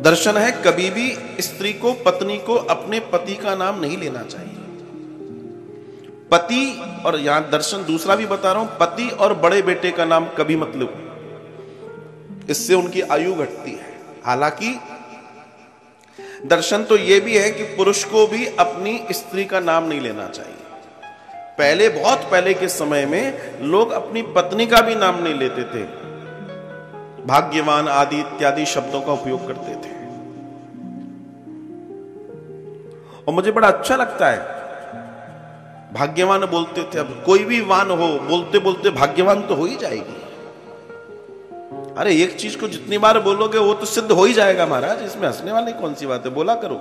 दर्शन है कभी भी स्त्री को, पत्नी को अपने पति का नाम नहीं लेना चाहिए। पति, और यहां दर्शन दूसरा भी बता रहा हूं, पति और बड़े बेटे का नाम कभी मत लो, इससे उनकी आयु घटती है। हालांकि दर्शन तो यह भी है कि पुरुष को भी अपनी स्त्री का नाम नहीं लेना चाहिए। पहले, बहुत पहले के समय में लोग अपनी पत्नी का भी नाम नहीं लेते थे, भाग्यवान आदि इत्यादि शब्दों का उपयोग करते थे। और मुझे बड़ा अच्छा लगता है, भाग्यवान बोलते थे। अब कोई भी वान हो, बोलते बोलते भाग्यवान तो हो ही जाएगी। अरे एक चीज को जितनी बार बोलोगे वो तो सिद्ध हो ही जाएगा महाराज, इसमें हंसने वाली कौन सी बात है, बोला करो।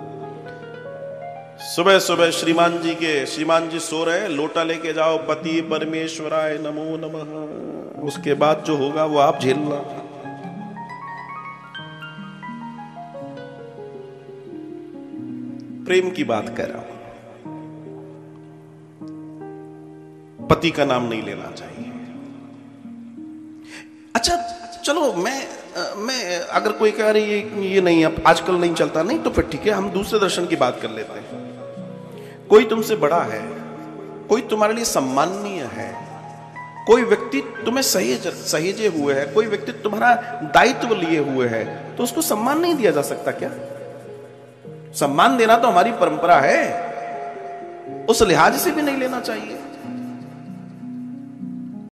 सुबह सुबह श्रीमान जी सो रहे, लोटा लेके जाओ, पति परमेश्वराय नमो नमः। उसके बाद जो होगा वो आप झेलना। प्रेम की बात कर रहा हूं, पति का नाम नहीं लेना चाहिए। अच्छा चलो, मैं अगर कोई कह रही है ये नहीं, अब आजकल नहीं चलता, नहीं तो फिर ठीक है, हम दूसरे दर्शन की बात कर लेते हैं। कोई तुमसे बड़ा है, कोई तुम्हारे लिए सम्माननीय है, कोई व्यक्ति तुम्हें सहेजे हुए है, कोई व्यक्ति तुम्हारा दायित्व लिए हुए है, तो उसको सम्मान नहीं दिया जा सकता क्या? सम्मान देना तो हमारी परंपरा है, उस लिहाज से भी नहीं लेना चाहिए।